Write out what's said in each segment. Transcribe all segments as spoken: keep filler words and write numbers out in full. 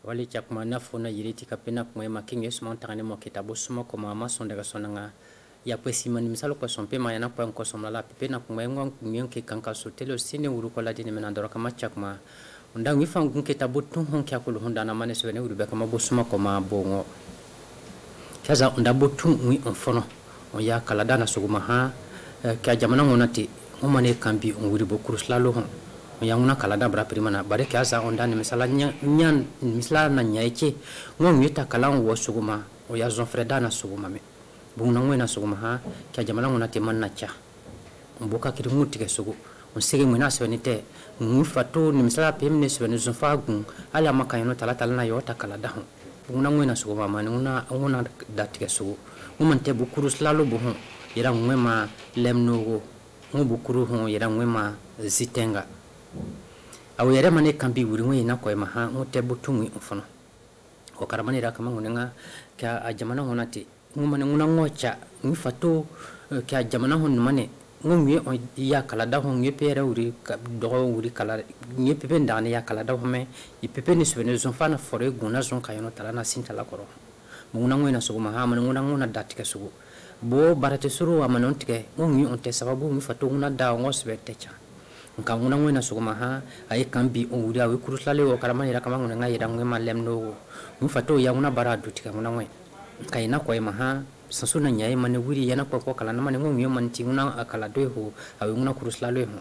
wali chak mana fona yiriti kapena kuma ma kinge suma tangane mo kitabu suma ko mama son daga sonanga ya pesi man misalo ko son pe ma yana ko ko som la pe na kuma ngon ngon ke kanka so telo sine uru ko la dine mena ndoro kama chak ma unda ngi fa ngun kitabu tun hon kya ko honda na mane so ne uru be kama bo suma ko ma bongo kaza unda bo tun ngi on fono on ya kala dana suguma ha kya jamana ngonati ngomane kambi on uri bo kurusla lo hon yang una kala da bra primana bare kaza onda ni misala nyan misala na nyaiche ngom yita kala wo suguma o ya zon freda na suguma me buna ngwena suguma ha kya jamala ngona te manna cha mboka kiri muti ke sugu on sege mwena sebenite ngufato ni misala pemne sebenu zon fagun ala makayno tala tala na yota kala da buna ngwena suguma mani una ngona dati ke sugu ngomante bukuru slalo bo hon yira ngwema lemnogo ngobukuru hon yira ngwema zitenga awu yere mane kambi wuri ngwe na ko ma ha ngote butungwi ufono ko karamani ra kama ngunenga ka ajamana ngonati ngumane nguna ngocha ngifato ka ajamana hon mane ngumye ya kala da hon ngepere wuri ka do wuri kala ngepepe ndane ya kala da home ipepe ni subene zon fana fore guna zon kayono tala na sintala koro nguna ngwe na suguma ha mane nguna nguna datika sugu bo barate suru wa manontike ngumye onte sababu ngifato nguna da ngosbe techa nka nguna ngwena suguma ha ay kambi on wuri awe kuruslale o karamani ra kama nguna yira ngema lemno mufato ya nguna bara dutika nguna ngwe kaina ko ema ha sansuna nyaye mane wuri yana ko ko kala na mane ngumyo manti nguna akala doho awe nguna kuruslale ho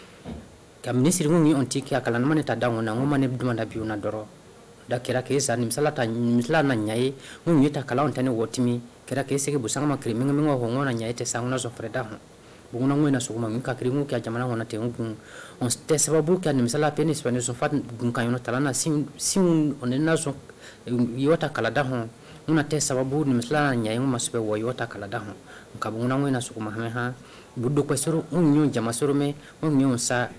kamni sir ngumyo ontiki akala na mane tadawo na nguma ne biduma da biuna doro da kira ke sa nim salata misla na nyaye ngumyo ta kala ontane wotimi kira ke sege busanga makri minga minga ho ngona nyaye te sanguna zo freda ho bunguna ngwena suguma ngika kirimu kya jamana ngona te ngun on te sababu kya ni misala peni spani so fat gunka yona talana sim sim onena so yota kala da hon una te sababu ni misala nya yuma masbe wo yota kala da hon nka bunguna ngwena suguma ha ha buddo ko soro unyo jama soro me unyo sa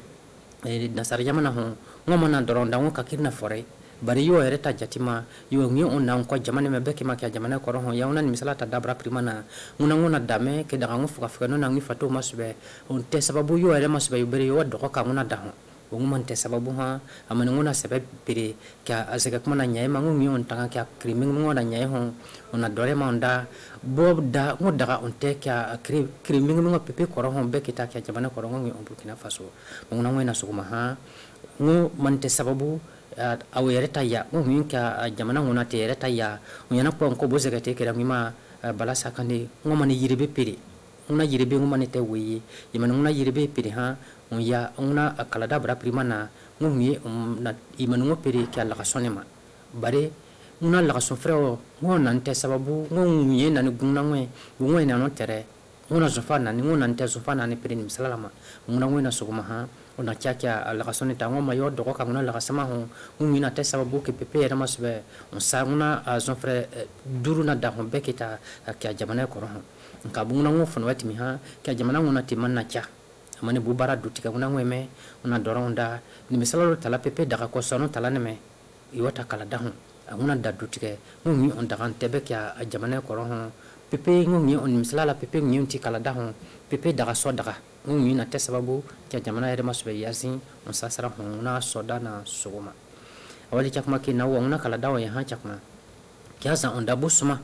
e nasar jamana hon ngoma na doronda ngoka kirna fore bari yo ereta jatima yo ngi on na ko jamane me beke ma kya jamane ko ron ya una ni misala ta dabra primana nguna nguna dame ke daga ngufu ka fukano na ngi fato masbe on te sababu yo ere masbe yo bere yo do ka nguna da ho nguma te sababu ha amane nguna sabe bere kya azega kuma na nyae mangu ngi on tanga kya kriming ngona nyae ho ona dore ma onda bo da ngodaga on te kya kriming ngo pepe ko ron beke ta kya jamane ko ron ngi on Burkina Faso nguna ngena suguma ha ngo man te sababu awe yereta ya ngum ka jamana ngona te yereta ya nyana ko ko boze ka te kera ngima bala sakani ngomani yirebe piri ngona yirebe ngomani te wi yimana ngona yirebe piri ha ya ngona akala da bra primana ngumi na imanu ngopiri ka la kasonema bare ngona la kason freo ngona nte sababu ngumye na nguna ngwe ngwe na no tere ngona zofana ni ngona nte zofana ni piri ni misalama ngona ngwe na suguma ha ona chacha la kasone tango mayo do ko ngona la kasama ho ngina te sababu ke pepe era masbe on sa ngona azon frère duru na da ho bekita kya jamana ko ron nka bunguna ngo fon wati mi ha kya jamana ngona ti manna cha amane bu bara dutika ngona ngweme ona doronda ni misalo tala pepe daga ko sono tala ne me iwata kala da ho ngona da dutike ngi on daga tebe kya jamana ko ron pepe ngi on misala pepe ngi ti kala da ho pepe daga so daga ngi na te sababu kya jamana ere masbe yasin on sasara hona soda na suguma awali chakma ki na wona kala dawa ya ha chakma kya sa on da busuma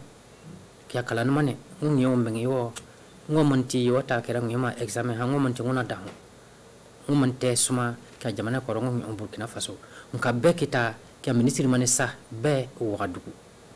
kya kala mane ngi on bengi yo ngomanti yo ta kera ngi ma examen ha ngomanti ngona da ngomanti suma kya jamana ko ngi on Burkina Faso nka bekita kya ministri mane sa be wadugu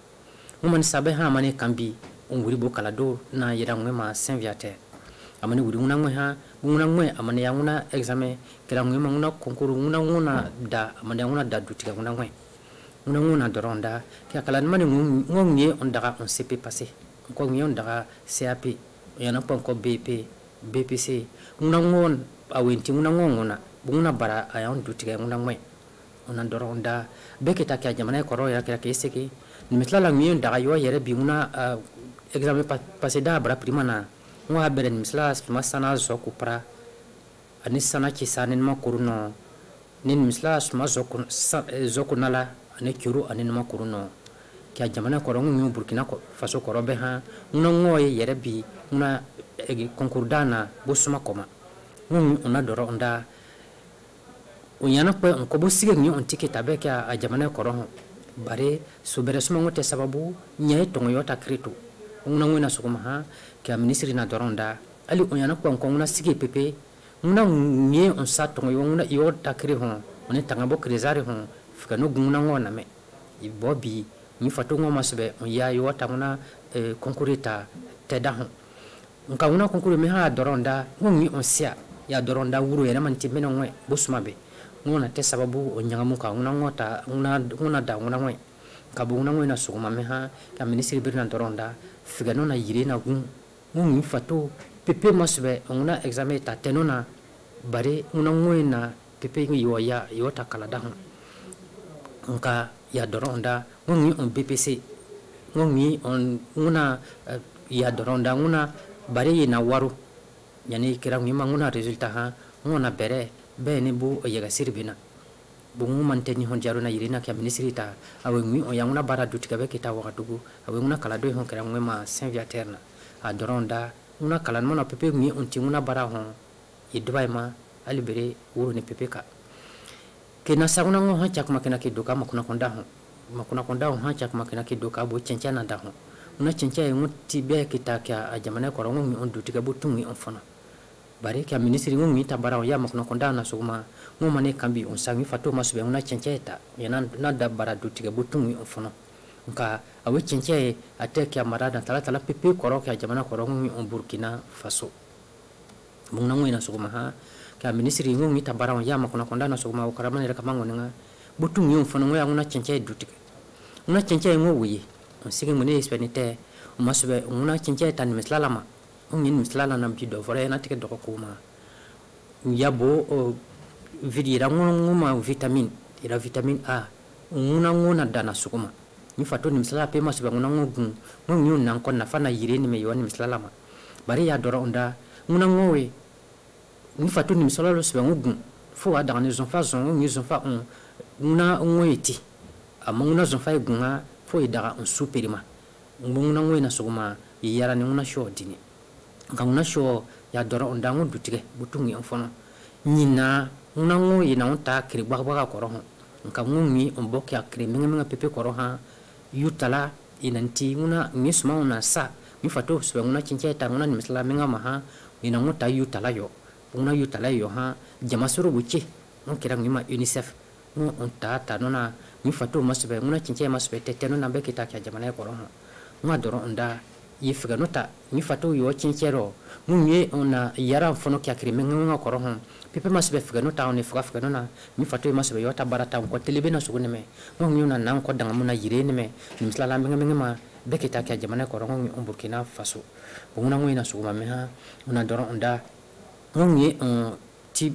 ngoman sabe ha mane kambi on wuri bo kala do na yira ngwe ma Saint-Viateur amane wuri nguna ngwe ha nguna ngwe amane ya nguna examen kera ngwe nguna konkuru nguna nguna da amane nguna da dutika nguna ngwe nguna nguna doronda kya kala mane ngonye on daga on C P passé ko ngi on daga C A P yana pon ko B P B P C nguna ngon awenti nguna ngona nguna bara ayon dutika nguna ngwe ona doronda beketa kya jamana ko ro ya kera keseki ni mitlala ngi on daga yo yere bi nguna examen passé da bara primana ngwa beren misla masana zoku pra anisana ki sanen ma kuruno nin misla ma zoku zoku nala ane kuru anen ma kuruno kya jamana ko ngi Burkina Faso ko robe ha ngna ngoye yere bi ngna konkurdana bosuma koma ngi ona doro onda unyana ko ko bosige ngi on tiketa be kya jamana ko ro bare subere suma ngote sababu nyai tongo yota kreto nguna nguna sukuma ha ka ministri na doronda ali onyana kwa nguna sigi pepe nguna nye on sa tongo nguna yota kre hon on tanga bo krezare hon fika no nguna ngona me ibobi ni fatu ngoma sebe on ya yota nguna konkurita teda hon nka nguna konkuru me ha doronda ngi on sia ya doronda wuro yana man timena ngwe bosuma be ngona te sababu onyanga muka nguna ngota nguna nguna da nguna ngwe kabu nguna ngwe na sukuma me ha ka ministri birna doronda figa no na yire na gun ngi fatu pepe masbe nguna examen ta tenona bare nguna ngwe na pepe ngi yo ya yo ta kala da nka ya doronda ngi on B P C ngi on nguna ya doronda nguna bare na waru yani kira ngi manguna resultat ha ngona bere bene bu yaga sirbina bu manteni hon jaruna yirina kya ministri ta awe ngi o yanguna bara dutika be kita wakadugu awe nguna kala do hon kira ngema saint viaterna a doronda nguna kala mona pepe ngi onti nguna bara hon yidbai ma alibere wuro ne pepe ka kena saguna ngo ha chakma kena ke doka makuna konda hon makuna konda hon ha chakma kena ke doka bo chenchana da hon una chencha nguti be kita kya ajamana ko ngi on dutika bu tungi on fona bare kya ministri ngi ta bara ya makuna konda na suguma ngoma ne kambi on sangi fatu masube una chencheta yana na da bara dutika bu tungi on fona nka awe chenche ate kya marada tala tala pepe koro kya jamana koro ngi on Burkina Faso mungna ngi na suguma ha kya ministri ngi ta bara ya makuna konda na suguma o karamane reka mango nga bu tungi on fona ngi una chenche dutika una chenche ngo wi on sigi mune espenite o masube una chenche tan mislalama ngi mislala na bido vore na tike doko kuma yabo o vidira ngoma vitamin ira vitamin A nguna ngona dana sukuma ni fato ni misala pe masube nguna ngogun ngi nan kon na fana yire ni me yoni mislala ma bari ya doro onda nguna ngowe ni fato ni misala lo sube ngogun fo ada ni zonfa zon ngi zonfa on nguna ngoeti amuna zonfa gunga fo ida on superima nguna ngowe na sukuma yara ni nguna sho dini nguna sho ya doro onda ngo dutike butungi on fono nyina nguna ngo yina on ta kri bagbaga koro ho nka ngumi on bokya kri menga menga pepe koro ha yutala inanti nguna ngisma ona sa mi fato so nguna chinche ta nguna ni misala menga ma ha ina ngo ta yutala yo nguna yutala yo ha jamasuru buchi on kira ngima UNICEF ngo on ta ta nona mi fato masbe nguna chinche masbe tete nona be kita kya jamana koro ha ngwa doro onda yifiga nota mi fato yo chinchero munye ona yara fono kya kri menga koro ha pepe masbe figa nota on figa figa nona mi fato masbe yo ta barata ko telebe na sugune me ngi na nan ko danga muna yire ne me ni misala menga menga ma be kita kya jamana koro ngi on Burkina Faso bunguna ngi na suguma me ha una doro onda ngi on ti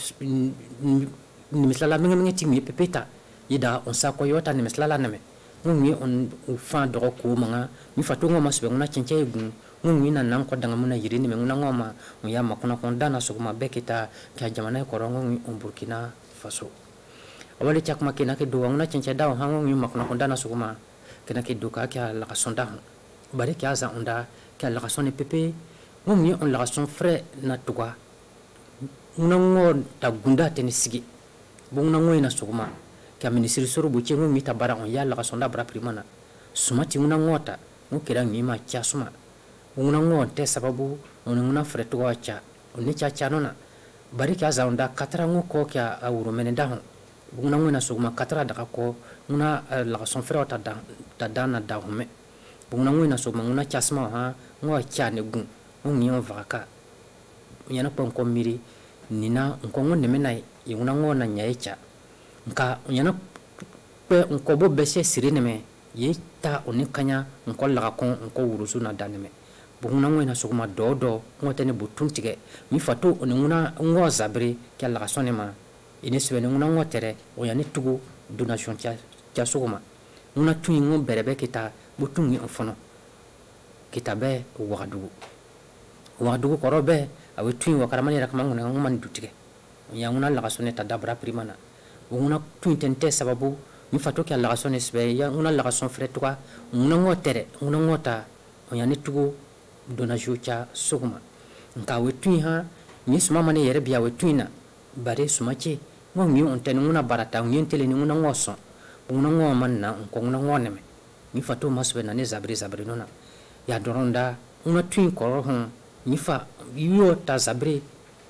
ni misala menga menga ti mi pepe ta yida on sa ko yo ta ni misala na me ngi on fa do ko manga mi fato ngo masbe nguna chenche gun ngi na nan ko danga muna yire ni me nguna ngoma ya makuna ko dana suguma be kita kya jamana koro ngi on Burkina Faso awali chak makina ke do nguna chenche daw ha ngi makuna ko dana suguma kena ke do ka kya la kasonda bari kya za onda kya la kasone pepe ngi on la kason frais na tuwa nguna ngo ta gunda tenisigi bungna ngo ina suguma kya ministri suru buche ngi ta bara on ya la kasonda bara primana sumati nguna ngota ngukira ngima kya suma nguna ngote sababu nguna frais tuwa cha oni cha cha nona bari kya za onda katara ngo ko kya awuro menenda ho nguna ngona suguma katara daga ko nguna la kason frais ta da ta dana da hume nguna ngona suguma nguna cha sma ha ngo cha ne gun ngi on vaka nyana pon ko miri nina nkongo nemenai nguna ngona nyaicha nka nyana pe nko bo bese sirine me yita onikanya nko la ko nko wurusu na daneme bunguna ngona suguma dodo ngotene butuntige mi fato oninguna ngo zabri kala kasone ma ineswe nguna ngotere oyani tugu donation tia tia suguma nguna tuingo berebe kita butungi onfono kita be wadu wadu korobe awe tuin wakaramani rakama ngona ngman dutige yanguna la kasone ta dabra primana nguna tuintente sababu mi fato kala kasone sbe ya nguna la kasone fretuka nguna ngotere nguna ngota oyani tugu donation tia suguma nka we tuin ha mi suma mane yere biya we tuina bare sumache ngo mi on tenu nguna barata ngentele ni nguna ngoso una ngo manna ko una ngo neme ni fatu masbe na ne zabri zabri nona ya doronda una twin ko hon ni fa yo ta zabri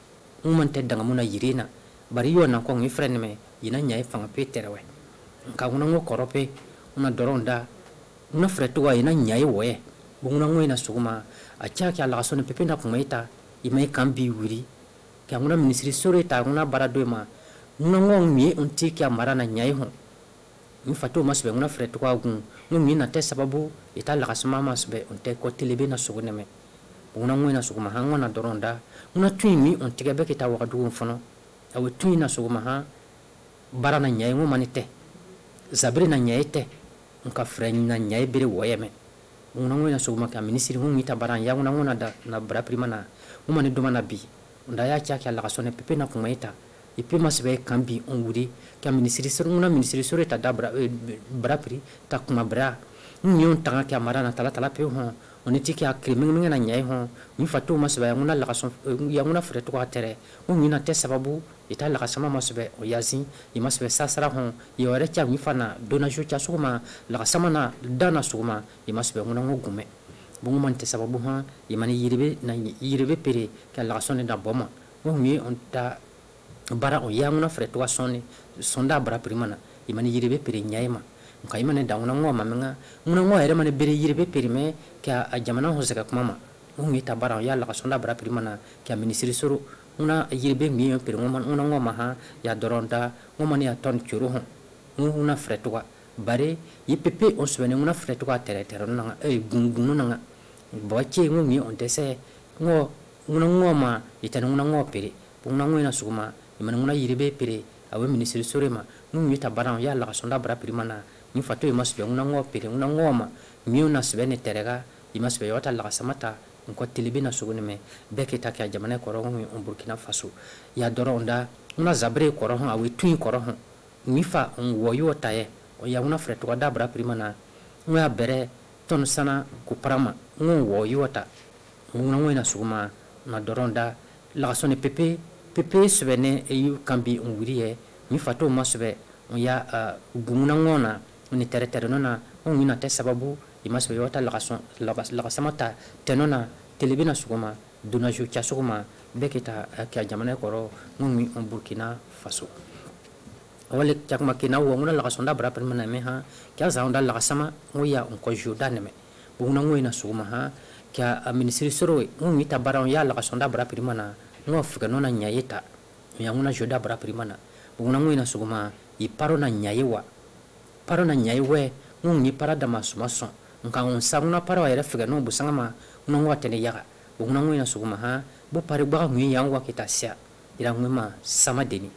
un man te danga muna yirina bari yo na ko ngi frene me ina nyai fanga peterwe ka una ngo korope una doronda una fretu wa ina nyai we bunguna ngo ina suguma acha kya la sone pepe na kumaita imai kambi wiri kya una ministry sore ta una barado ma una ngo mi unti kya marana nyai ho ni fatu masbe una fretu kwa gun ngi na te sababu ita la kasma masbe unte ko tilebe na sugune me bunguna ngo ina suguma hango na doronda una twimi unti ga bekita wa du fono awe twina suguma ha barana nyai ngo manite zabri na nyai te nka freni na nyai bere woyeme una ngo ina suguma ka ministry hu ngita baran ya una ngona da na bra prima na uma ni duma na bi unda ya cha kya la kasone pepe na kumaita ipe masbe kambi on wuri ka ministry sur una ministry sur ta da bra bra pri ta kuma bra nyon tanga kya marana tala tala pe ho oniti kya krimi ngena nyai ho ni fatu masbe una la kason ya una fre to tere on na te sababu ita la kasama masbe o yazi i masbe sasara ho yore cha mi fana dona jo cha suma la kasama na dana suma i masbe una ngume bungu man te sababu ha i mani yirebe na yirebe pere ka la kasone da boma o mi on ta bara o ya una fre to sonne sonda bara primana i mani yirebe pere nyaima nka i mani da una ngoma menga una ngwa ere mani bere yirebe pere me ka a jamana ho zaka kuma o mi ta bara ya la kasonda bara primana ka ministry suru una yirbe mi pere ngoma una ngoma ha ya doronda ngoma ni aton churu ho una fre to bare yi pepe on swene una fre to tere tere na e gungun na boche ngomi on tese ngo una ngoma itana una ngopere una ngona suguma imana una yirbe pere awe ministry sorema ngumi ta baran ya la sonda bra primana ni fato e masbe una ngopere una ngoma mi una swene terega imasbe yota la samata ko tilibina sugune me beke ta ka jamana ko ro ngumi on Burkina Faso ya doronda una zabre ko ro awe twin ko ro mi fa on woyo taye o ya una fre to da bra primana nga bere ton sana ku prama ngo woyo ta nguna ngena suguma na doronda la sone pepe pepe svene e yu kambi on wuriye mi fato masbe on ya gumuna ngona ni tere tere nona on mina te sababu imasbe yota la son la samata tenona telebina suguma duna ju cha suguma bekita ka jamana ko ro ngumi on Burkina Faso wale chakma kina wo nguna la sonda bra permana me ha kya zaunda la sama ngoya on ko judan me buna ngoina suguma ha kya ministry soro ngumi ta baran ya la sonda bra permana ngo fuka nona nyayeta ya nguna joda bra permana buna ngoina suguma i paro na nyayewa paro na nyayewe ngumi para da masumaso nka on samuna paro ya fuka no busanga ma ngo tene yaga buna ngoina suguma ha bo pare ba ngui ya ngwa kitasia ira nguma sama deni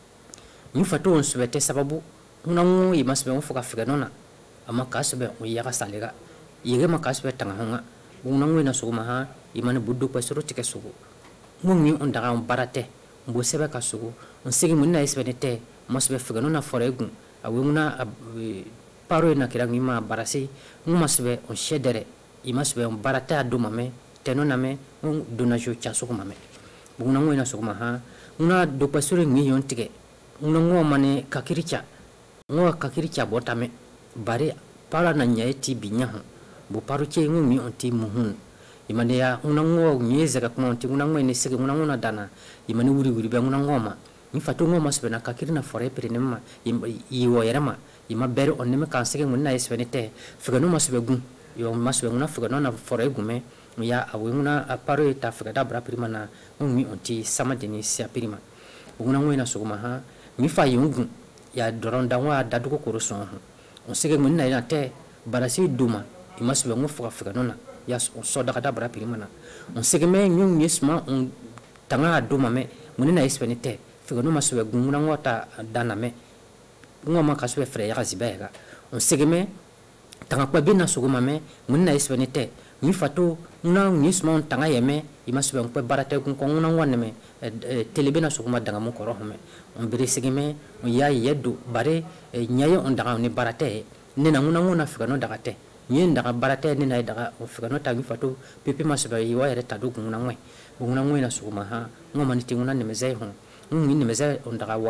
ni fatu on subete sababu una ngo i masbe on fuka fuka nona ama kasbe o yaga salega yege makasbe tanga honga una ngo ina suguma ha imane buddu pa suru tike sugu ngi on daga on barate mbo sebe ka sugu on sigi munna isbenete masbe fuka nona foregu awe una paro na kirangi ma barasi ngumasbe on shedere i masbe on barate aduma me tenona me on donajo cha suguma me una ngo ina suguma ha una do pa suru ngi yon tike una ngo mane kakiricha ngo kakiricha botame bare para na nyaeti binya ho bo paru che ngumi onti muhun imane ya una ngo nyeze ka kuma onti una ngo ne sege una ngo na dana imane wuri wuri be una ngoma ni fatu ngoma sebe na kakirina fore pere nema i wo yerama ima bere on ne kan sege mun na esbenete fuga no masbe gun yo masbe una fuga no na fore gume ya awe una paru ta fuga da bra primana ngumi onti sama deni sia prima una ngo ina suguma ha mi fa yungu ya doronda wa daduko koroson on sege mun na ina te barasi duma imasbe ngo fuka fuka nona ya so daga da bra pirimana on sege me nyung yesma on tanga duma me mun na ispenite fuka no masbe gunguna ngota dana me ngoma kasbe fre ya zibega on sege me tanga kwa bina suguma me mun na ispenite mi fato una yesma on tanga yeme imasbe on pe barate kun ko nguna ngwane me telebena suguma daga mo koro me on bere segeme on ya yedu bare nyayo on daga ni barate ne na nguna nguna fuka no daga te nyen daga barate ne na daga on fuka no tagi fatu pepe masba yi wa yere tadu nguna ngwe nguna ngwe na suguma ha ngoma ni tinguna ne mezai ho ngi ne mezai on daga waru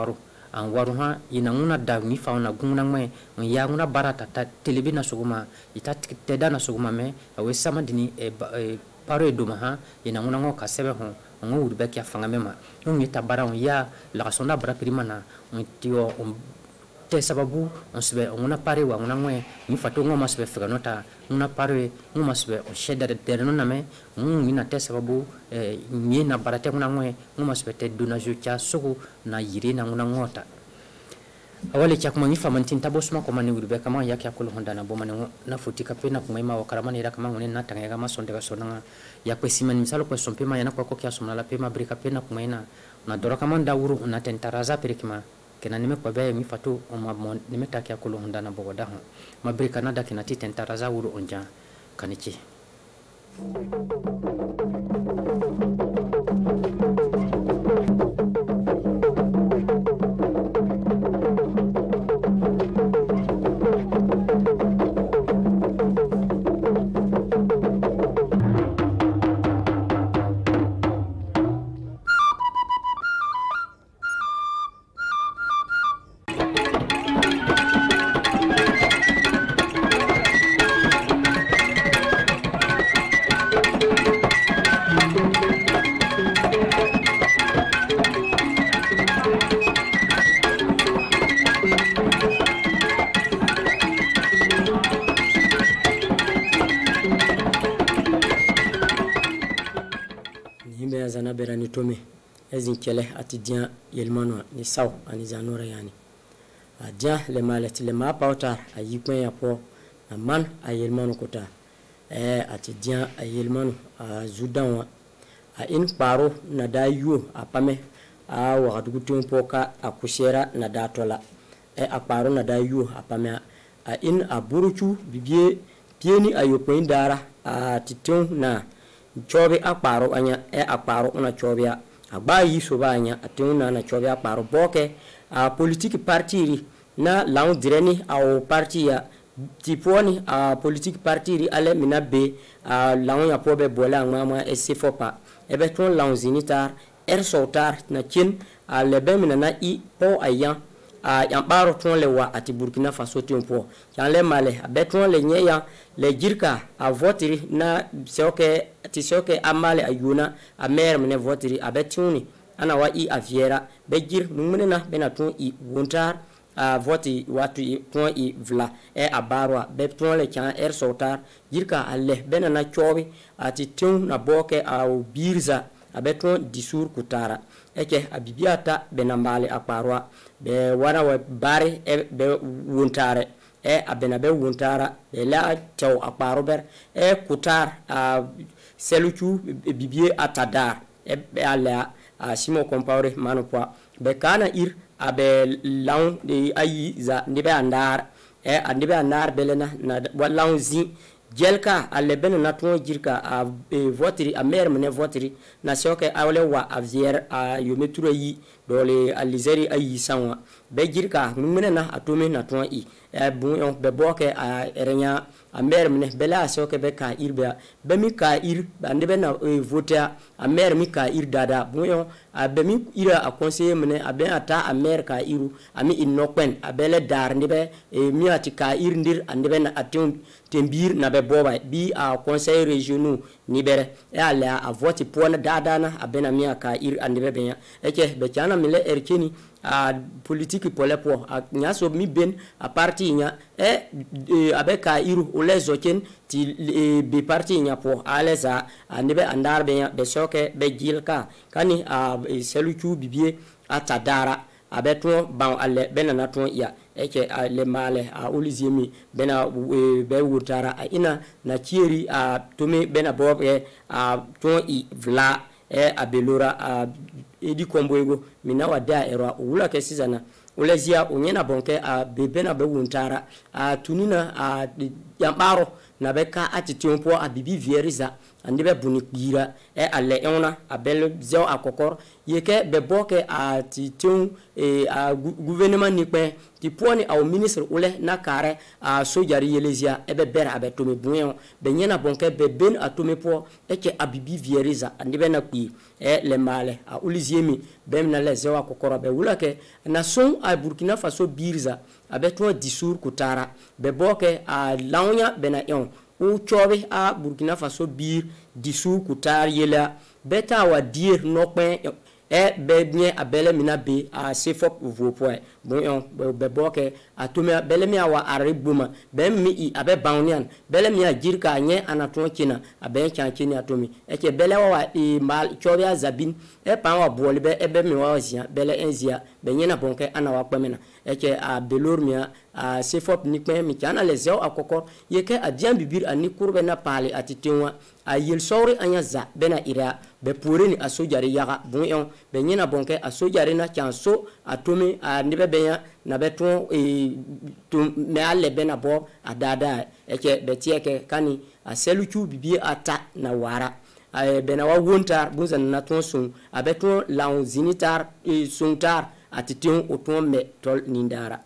an waruha ina nguna da mi fa na gungna ngwe ya nguna barata ta telebi na suguma ita teda na suguma me awe sama dini e, e paro do maha ina nguna ngo kasebe ho ngo urbe kya fanga mema ngi tabara on ya la sonda bara primana on tio on te sababu on sebe nguna pare wa nguna ngwe mi fato ngo masbe fega nota nguna pare ngo masbe on sheda de terno na me ngi na te sababu e ngi na barate nguna ngwe ngo masbe te duna jucha sugu na yiri na nguna ngota awali chak mangi famantin tabosma ko mani urbe kama yake akulu honda na boma na futika pena ko maima wakara ira kama ngone na tanga ga masonde ga sonanga ya kwesiman misalo ko sompema yana ko ko kya somna la pema brika pena ko maina na dora kama ndawuru na tentaraza perikima kena nime kwa baya mi fatu oma nime taki akulu honda na bogo daho ma brika na daki na ti tentaraza uru onja kanichi zana berani tome ezin kele ati dia yelmano ni saw ani zanora yani a dia le malati le ma pauta a yikwen ya po na man a yelmano kota eh ati dia a yelmano a zudan a in paro na dayu a pame a wa dugutin poka a kushera na datola e a paro na dayu a pame a in a buruchu bibie pieni ayopoin dara a titon na chobe akparo anya e akparo una chobia agba yi so ba anya atuna na chobia akparo boke a politique partiri na law direni au partia tiponi a politique partiri ale minabe a law ya pobe bola mama e sefopa e beton law zinitar er sotar na kin a lebe minana i po ayan a yambaro ton le wa ati Burkina Faso tempo yan le male beton le nyeya le jirka a votiri na seoke ti seoke amale ayuna a mer mene votiri a betuni ana wa i aviera be jir numena bena ton i wontar a voti watu i ton i vla e a barwa be ton le kan er sotar jirka alle bena na chobi ati tun na boke a birza a beton disur kutara eke abibiata benambale akparwa be wana wa bari e be wuntare e abena be wuntara be la taw akparo ber e kutar a seluchu bibie atadar e be ala a simo compare manopwa be kana ir abe lawn de ayi za ndibe andar e andibe andar belena na walawn zi jelka aleben na ton jirka a e, votiri a mer mene votiri na soke awle wa avier a yometuro yi dole alizeri ayi sanwa be jirka mene na atome na ton i e bon on be boke a renya a mer mene bela soke be ka irbe be mi ka ir bande be na e, voter a mer mi ka ir dada bon a be mi ira a conseiller mene a be ata a mer ka iru ami inokwen a bele dar ndibe e, mi ati ka ir ndir andebe na atum tembir na be boba bi a conseil régionaux nibere e ala a vote pour na dada na abena mi aka ir andebe benya eke be chana mile erkeni a politique pour le po a nyaso mi ben a parti nya e, e abeka iru ole zoken ti e, be parti nya po aleza andebe andar benya be soke be jilka kani a e, seluchu bibie atadara abeto ban alle bena na ton ya eke le male a oliziemi bena e, be wutara a ina na chieri a tome bena bobe a ton i vla e abelora a edi komboego mina wada ero wula ke sizana ulezia onyena bonke a bebena be wuntara a tunina a yambaro na beka atitompo a bibi vieriza ande be buni gira e alle ona abel zeo akokor yeke be boke a ti teun e a gouvernement ni pe ti poni au ministre ule na kare a sojari yelezia ebe ber abe tome buyon be nyena bonke be ben atome po eke abibi vieriza ndibe na kwi e le male a uliziemi bem na le zewa kokoro be wulake na son a Burkina Faso birza abe to disur kutara be boke a lawnya bena yon u chobe a Burkina Faso bir disur kutar yela beta wa dir nokpen e be bien abele mina be a sefop vo point bon yon be boke atome bele mi awa aribuma be mi i abe baunian bele mi ajirka nye anaton kina abe chankini atomi eke bele wa e mal chobia zabin e pan wa bole be ebe mi wa zia bele enzia be nyena bonke ana wa kpamena eke a belor mi a sefop nikme mi kana lezo akokor yeke adian bibir ani kurbe na pale atitenwa a yel sori anya za bena ira be pore ni asojari yaga bon yon be nyena bonke asojari na chanso atome a nibe benya na beton e to me alle bena bo adada eke betieke kani a seluchu bibi ata na wara a bena wa wontar bunza na tonson a beton laon zinitar e sontar atition oton me tol nindara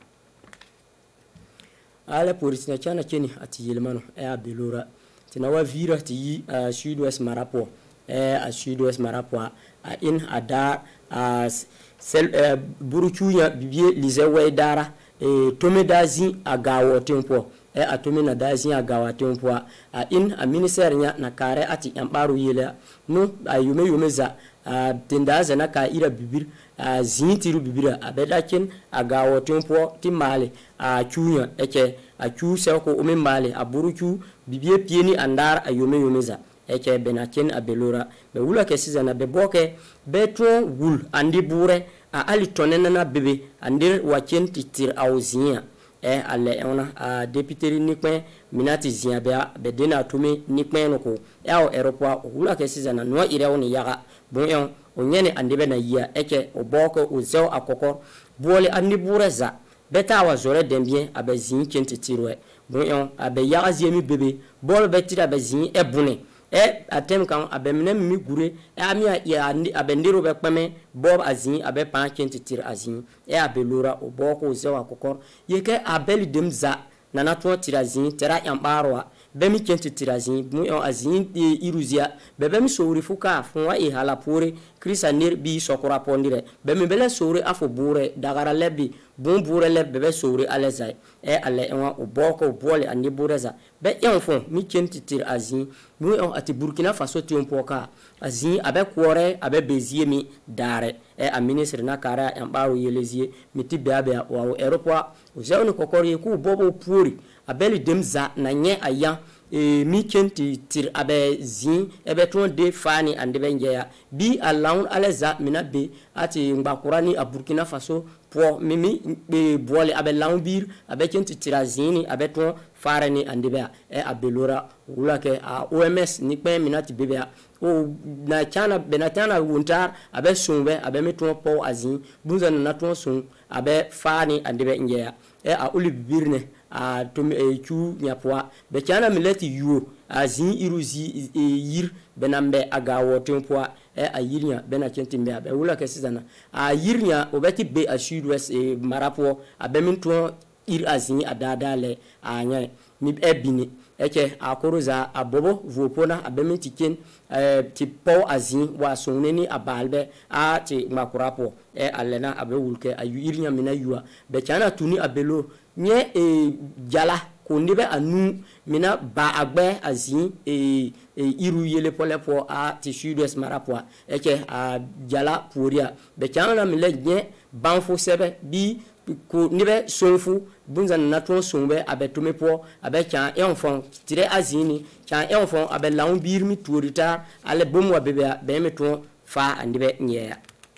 ala porisina chana cheni ati yelmano e a belora tina wa vira ti uh, sud-ouest marapo e a sud-ouest marapo a in ada a sel uh, buruchunya bibie lizewe dara e tome dazi agawo tempo e atome na dazi agawo tempo a in a ministère nya na kare ati yambaru yele no ayume yumeza a tendaza na ka ira bibir a zintiru bibira abedaken agawo tempo timale a chunya eke a chu seko o male a buruchu bibie pieni andar ayume yumeza eke benaken abelora be wula ke sizana be boke beto wul andi bure a ali tonena na bebe andir waken titir awzia e alle ona a deputy nikme minati zia be be dena tumi nikme noko e o eropa wula ke sizana no ire woni yaga bon yon onyene andibe na yia eke oboko uzo akokor bole andi bure za beta wa zore dembien abezin kenti tirwe bon yon abe yaga ziemi bebe bol betira abezin e bune e atem kan abemne mi gure e amia ya abendiro be kpame bob azin abe pan kenti tir azin e abelura oboko uzo akokor yeke abeli demza nana to tirazin tera yambarwa bemi kenti tirazin mu yon azin e iruzia bebe mi sori fuka fwa e hala pore krisa ner bi sokora pondire bemi bele sori afo bure dagara lebi bon bure le bebe sori alezai e ale enwa oboko bole andi bureza be enfon mi kenti tir azin mu yon ati Burkina Faso ti onpoka azin abe kwore abe bezie mi dare e a ministre na kara yambaru yelezie miti beabe wa Europa uzawni kokori ku bobo puri abeli demza na nye aya e mi kenti tir abe zin ebe ton de fani ande benjeya bi alaun aleza minabe ati ngbakurani a Burkina Faso po mimi be bole abe launbir abe kenti tirazini abe ton farani ande be e abelora wulake a O M S nikpe minati bebe o na chana benatana wuntar abe sunbe abe meton po azin bunza na ton sun abe fani ande be njeya e a ulibirne a to e chu nyapwa be chana mileti yu azin iruzi e, yir benambe agawo tempo e a yirnya bena kentimbe be wula ke sizana a yirnya obeti be a sud-ouest e marapo abe minto ir azin adadale anya mi ebini eke akoroza abobo vopona abemi tiken eh ti po azin wa soneni abalbe a ti makurapo e alena abe wulke ayu irinya mina yuwa be chana tuni abelo nye e jala kondibe anu mina ba agbe azin e, e iru yele pole po a ti sud-ouest marapo eke a jala poria be chana mile nye banfo sebe bi ko nibe sonfu bunza na ton sonbe abe tome po abe chan e enfant tire azini chan e enfant abe laun bir mi tourita ale bomwa bebe be me ton fa andibe nyeya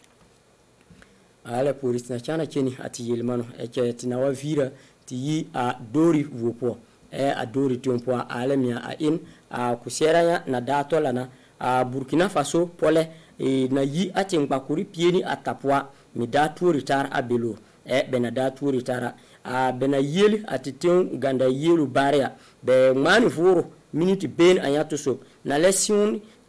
ale police na chana cheni ati yelmano e ke tinawa vira ti yi a dori vopo e a dori tempo ale mia a in a kuseranya na dato lana a Burkina Faso pole e na yi ati ngakuri pieni atapwa mi datu ritar abelo e benada turi tara a bena yeli atiten ganda yelu baria be mani furo minute ben ayato so na lesion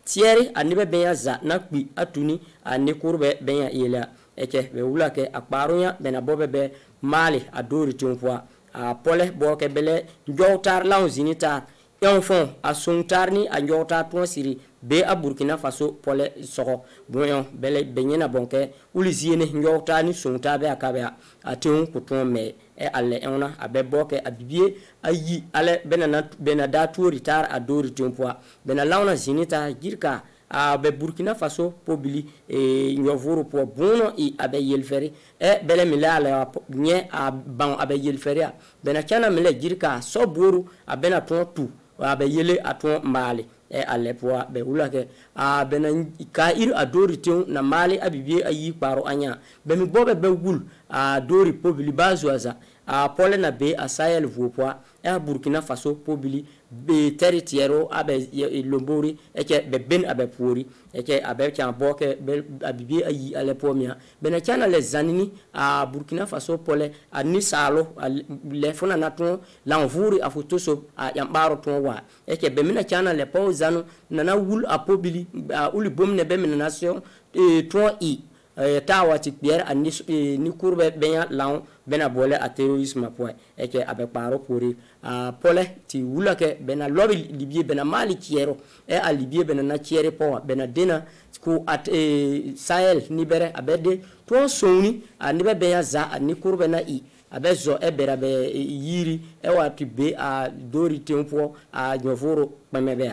tiere anibe benya za na kpi atuni ani kurbe benya yela eke be wula ke akparunya bena bobe be mali adori tumpoa a pole boke bele njowtar lawn zinita enfant a sontarni a njowtar ton siri be a Burkina Faso pole soko bon bele benyena bonke uliziene njowtar ni sonta be akabe a teun kuton me e alle ona abe boke abibie ayi ale benana benada toritar adori tumpoa bena lawn zinita girka a be Burkina Faso pobili e nyovuru po bono i abe yelferi e bele milala nye a ban abe yelferi bena chana mele jirka so boru abena ton tu abe yele aton mali e ale po be ulake a bena ka ir adori tion na mali abibie ayi paro anya be mi bobe be wul a dori pobili bazuaza a pole na be a Sahel vopoa e Burkina Faso pobili be territiero abe lombori eke be ben abe pori eke abe kan boke be abibi ayi ale pomia bena chana le zanini a Burkina Faso pole a ni salo le fona na ton l'envuri a fotoso a yambaro ton wa eke be mina chana le po zanu nana wul a pobili a uli bomne be mina nation e ton i tawa ti pierre ani ni kurbe benya lawn bena bole a terrorisme point e ke abe paro pori a pole ti wulake bena lobi libye bena mali kiero e a libye bena na kiere po bena dena ku at e Sahel ni bere abede to soni ani be benya za ani kurbe na i abe zo e bera be yiri e wati be a dori tempo a nyovoro pamebe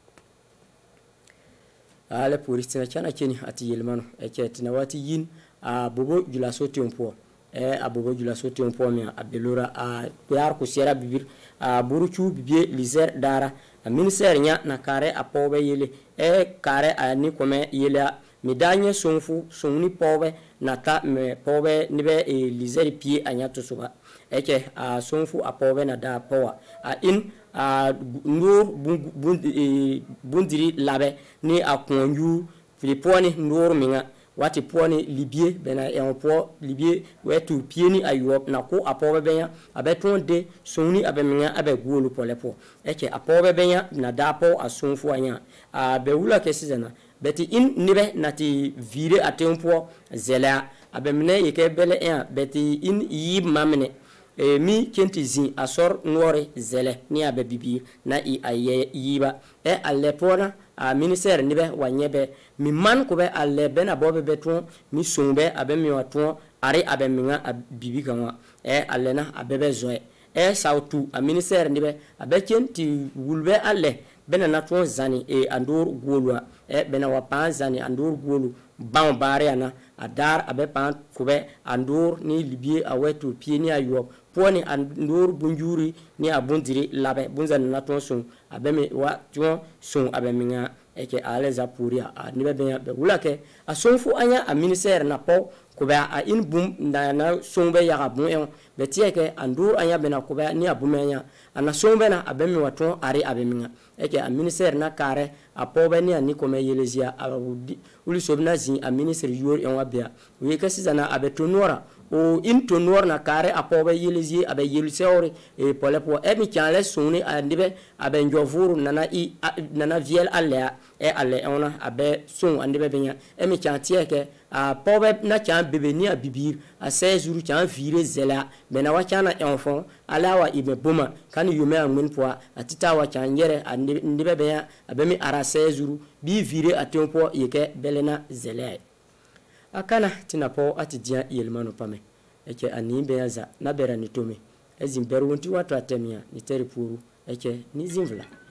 ale polistina chana cheni ati yelmano e chetina wati yin a bobo jula soti umpo e a bobo jula soti umpo mi a belora a yar ko sera bibir a buruchu bibie lizer dara a ministère nya na kare a pobe yele e kare a ni kome yele mi danye sonfu sonni pobe na ta me pobe nibe e lizer pie anya to suba e ke a sonfu a pobe na da power a in a no bundiri labe ni a konju filiponi nor minga wati poni libye bena e po libye wetu pieni ayop na ko apobe benya abeton de soni abe minga abe guolu polepo eke apobe benya na dapo asonfu anya a be wula kesizana beti in nibe nati vire atempo zela abe mine yeke bele en beti in yib mamne e mi kenti zin asor ngore zele ni abe bibi na i aye yiba e alepona a ministère nibe wanyebe mi man ko be alle bena bobe beton mi sombe abe mi waton ari abe minga bibi kanwa e allena abebe zoe e sautu a ministère nibe abe kenti wulbe alle bena na ton zani e andor golwa e bena wa pan zani andor golu ban bare ana adar abe pan ko be andor ni libye awetu pieni ayo poni andor bunjuri ni abundiri labe bunza na ton son abeme wa ton son abeminga eke aleza puria ni be be wulake a sonfu anya a ministère na po ko ba a in bum na na sonbe ya gabu en betieke andor anya bena ko ba ni abumenya ana sonbe na abeme wa ton ari abeminga eke a ministère na kare a pobe ni ani ko me yelezia a uli sobna zin a ministère yor en wabia wi kasizana abetonora o in tonor na kare apobe yelezi abe yelisore e pole po e mi kanle suni andibe abe njovuru nana i a, nana viel alle e alle ona abe sun andibe benya e mi kantie ke a pobe na kan bebe ni abibir a seize jours kan vire zela bena wa kana enfant alawa ibe boma kan yume amun po atita wa kan yere andibe benya abe mi ara seize jours bi vire atempo yeke belena zela akana tinapo atidia yelmano pame eke ani beaza na bera ni tome ezimberu wonti watu atemia ni teripuru eke ni zimvla